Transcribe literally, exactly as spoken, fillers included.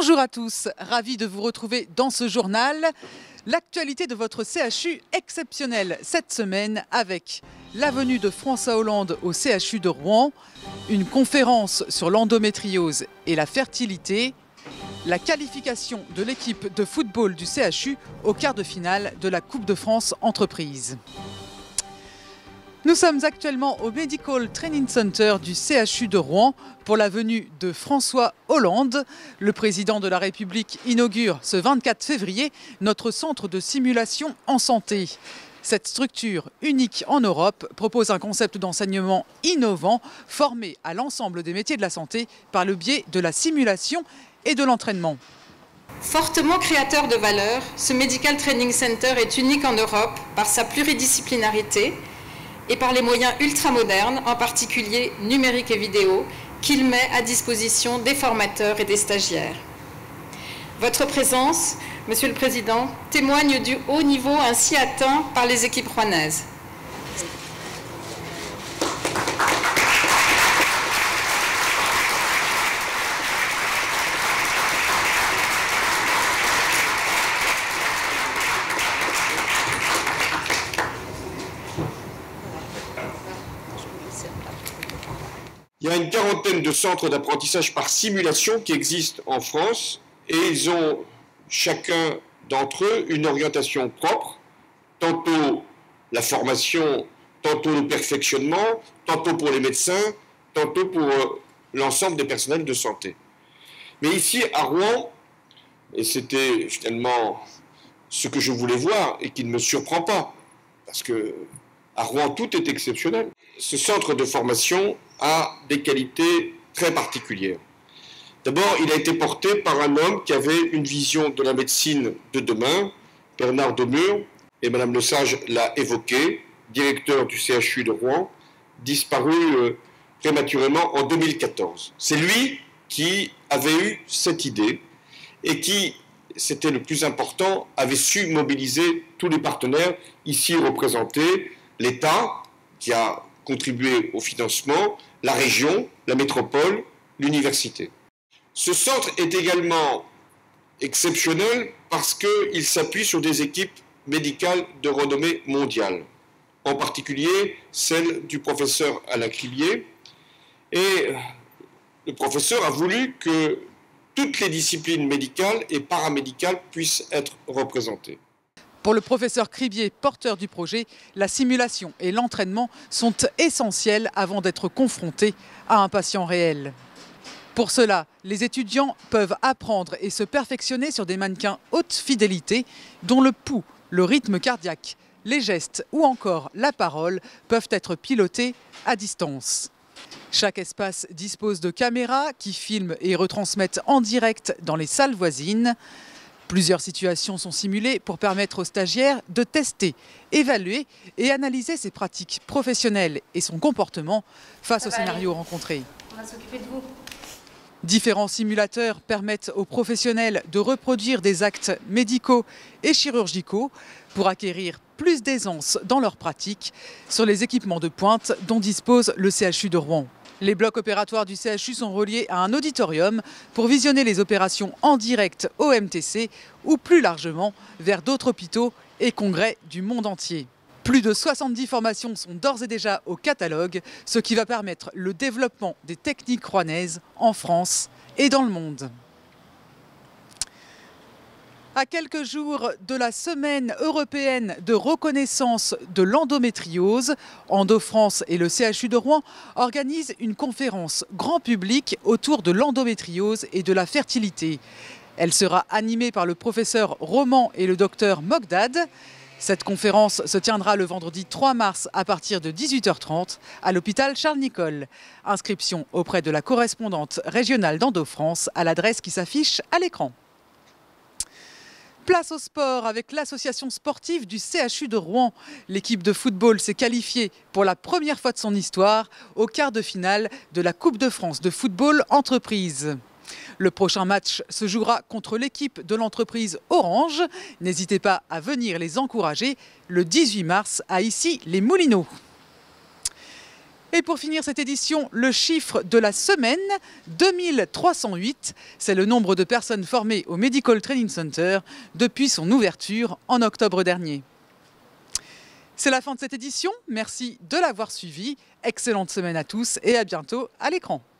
Bonjour à tous, ravi de vous retrouver dans ce journal. L'actualité de votre C H U exceptionnelle cette semaine avec la venue de François Hollande au C H U de Rouen, une conférence sur l'endométriose et la fertilité, la qualification de l'équipe de football du C H U au quart de finale de la Coupe de France Entreprise. Nous sommes actuellement au Medical Training Center du C H U de Rouen pour la venue de François Hollande. Le président de la République inaugure ce vingt-quatre février notre centre de simulation en santé. Cette structure unique en Europe propose un concept d'enseignement innovant formé à l'ensemble des métiers de la santé par le biais de la simulation et de l'entraînement. Fortement créateur de valeur, ce Medical Training Center est unique en Europe par sa pluridisciplinarité et par les moyens ultramodernes, en particulier numériques et vidéo, qu'il met à disposition des formateurs et des stagiaires. Votre présence, Monsieur le Président, témoigne du haut niveau ainsi atteint par les équipes rouennaises. Il y a une quarantaine de centres d'apprentissage par simulation qui existent en France et ils ont chacun d'entre eux une orientation propre, tantôt la formation, tantôt le perfectionnement, tantôt pour les médecins, tantôt pour l'ensemble des personnels de santé. Mais ici à Rouen, et c'était finalement ce que je voulais voir et qui ne me surprend pas, parce que à Rouen tout est exceptionnel, ce centre de formation a des qualités très particulières. D'abord, il a été porté par un homme qui avait une vision de la médecine de demain, Bernard Demure, et Madame Lesage l'a évoqué, directeur du C H U de Rouen, disparu euh, prématurément en deux mille quatorze. C'est lui qui avait eu cette idée et qui, c'était le plus important, avait su mobiliser tous les partenaires ici représentés, l'État qui a contribué au financement, la région, la métropole, l'université. Ce centre est également exceptionnel parce qu'il s'appuie sur des équipes médicales de renommée mondiale, en particulier celle du professeur Alain Cribier. Et le professeur a voulu que toutes les disciplines médicales et paramédicales puissent être représentées. Pour le professeur Cribier, porteur du projet, la simulation et l'entraînement sont essentiels avant d'être confrontés à un patient réel. Pour cela, les étudiants peuvent apprendre et se perfectionner sur des mannequins haute fidélité dont le pouls, le rythme cardiaque, les gestes ou encore la parole peuvent être pilotés à distance. Chaque espace dispose de caméras qui filment et retransmettent en direct dans les salles voisines. Plusieurs situations sont simulées pour permettre aux stagiaires de tester, évaluer et analyser ses pratiques professionnelles et son comportement face aux scénarios rencontrés. On va s'occuper de vous. Différents simulateurs permettent aux professionnels de reproduire des actes médicaux et chirurgicaux pour acquérir plus d'aisance dans leur pratique sur les équipements de pointe dont dispose le C H U de Rouen. Les blocs opératoires du C H U sont reliés à un auditorium pour visionner les opérations en direct au M T C ou plus largement vers d'autres hôpitaux et congrès du monde entier. Plus de soixante-dix formations sont d'ores et déjà au catalogue, ce qui va permettre le développement des techniques rouennaises en France et dans le monde. À quelques jours de la semaine européenne de reconnaissance de l'endométriose, EndoFrance et le C H U de Rouen organisent une conférence grand public autour de l'endométriose et de la fertilité. Elle sera animée par le professeur Roman et le docteur Mogdad. Cette conférence se tiendra le vendredi trois mars à partir de dix-huit heures trente à l'hôpital Charles-Nicolle. Inscription auprès de la correspondante régionale d'EndoFrance à l'adresse qui s'affiche à l'écran. Place au sport avec l'association sportive du C H U de Rouen. L'équipe de football s'est qualifiée pour la première fois de son histoire au quart de finale de la Coupe de France de football entreprise. Le prochain match se jouera contre l'équipe de l'entreprise Orange. N'hésitez pas à venir les encourager le dix-huit mars à Issy-les-Moulineaux. Et pour finir cette édition, le chiffre de la semaine, deux mille trois cent huit, c'est le nombre de personnes formées au Medical Training Center depuis son ouverture en octobre dernier. C'est la fin de cette édition, merci de l'avoir suivi, excellente semaine à tous et à bientôt à l'écran.